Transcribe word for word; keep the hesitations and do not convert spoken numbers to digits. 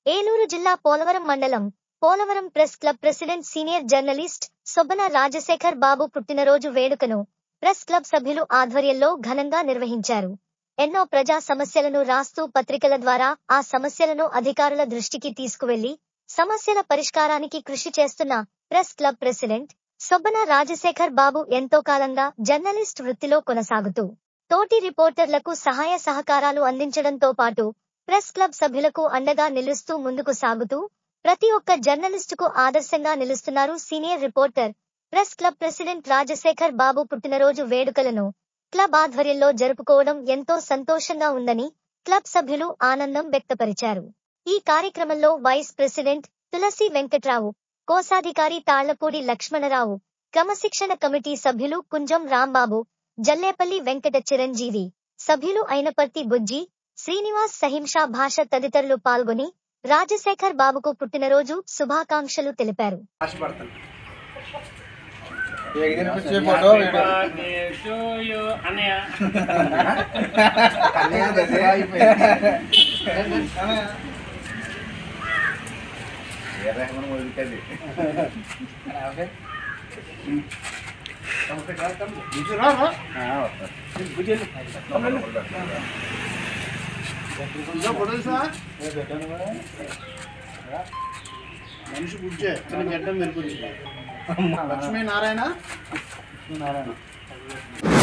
ఏలూరు జిల్లా పోలవరం మండలం Polavaram press club president senior journalist Sobbana Rajasekhar Babu పుట్టినరోజు వేడుకను ప్రెస్ క్లబ్ సభ్యులు ఆధ్వర్యంలో ఘనంగా నిర్వహించారు. ఎన్నో ప్రజా సమస్యలను రాస్తూ పత్రికల ద్వారా ఆ సమస్యలను అధికారుల దృష్టికి తీసుకువెళ్లి సమస్యల పరిష్కారానికి కృషి చేస్తున్న press club president Sobbana Rajasekhar Babu ఎంతో కాలంగా జర్నలిస్ట్ వృత్తిలో కొనసాగుతూ తోటి రిపోర్టర్లకు సహాయ సహకారాలు అందించడంతో పాటు ప్రెస్ క్లబ్ సభ్యులకు అండగా నిలుస్తూ ముందుకు సాగుతూ ప్రతి ఒక్క జర్నలిస్టుకు ఆదర్శంగా నిలుస్తున్నారు. Senior reporter press club president Rajasekhar Babu పుట్టినరోజు వేడుకలను క్లబ్ ఆధ్వర్యంలో జరుపుకోవడం ఎంతో సంతోషంగా ఉందని క్లబ్ సభ్యులు ఆనందం వ్యక్తపరిచారు. ఈ కార్యక్రమంలో వైస్ ప్రెసిడెంట్ తులసి వెంకట్రావు, కోశాధికారి తాళ్లపూడి లక్ష్మణరావు, క్రమశిక్షణ కమిటీ సభ్యులు కుంజం రాంబాబు, జల్లేపల్లి వెంకట చిరంజీవి, సభ్యులు అయినపర్తి బుజ్జి, శ్రీనివాస్, సహింషా భాష తదితరులు పాల్గొని రాజశేఖర్ బాబుకు పుట్టినరోజు శుభాకాంక్షలు తెలిపారు. మనిషి గుడ్జే గడ్డం మెరుపు లక్ష్మీ నారాయణ నారాయణ